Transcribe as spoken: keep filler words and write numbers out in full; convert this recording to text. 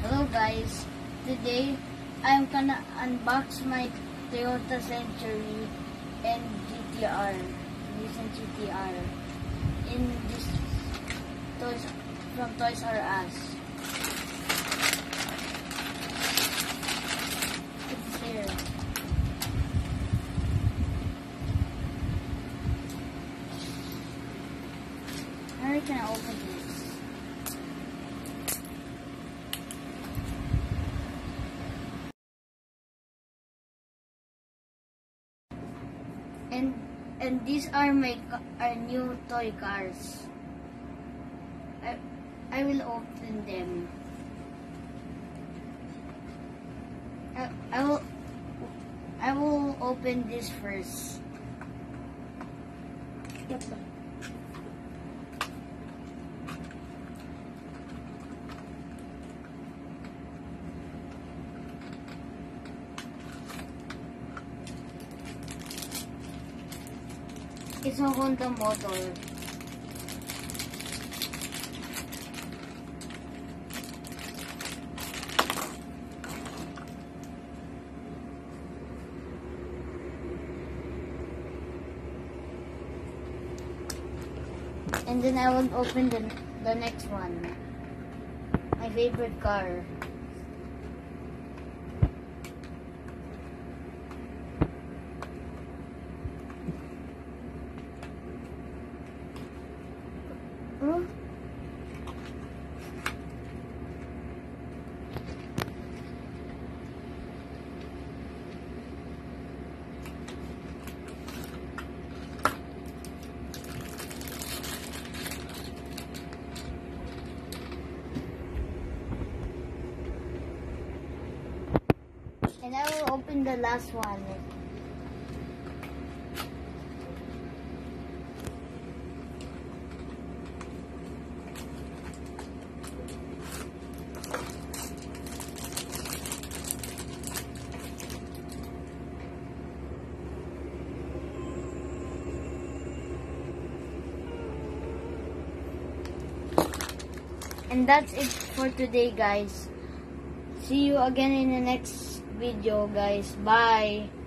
Hello guys, today I'm gonna unbox my Toyota Century and G T R, Nissan G T R, in this toys from Toys R Us. It's here. How can I open this? And and these are my are new toy cars. I I will open them. I, I will I will open this first. It's a Honda motor. And then I will open the, the next one. My favorite car. Huh? And I will open the last one. And that's it for today, guys. See you again in the next video, guys. Bye.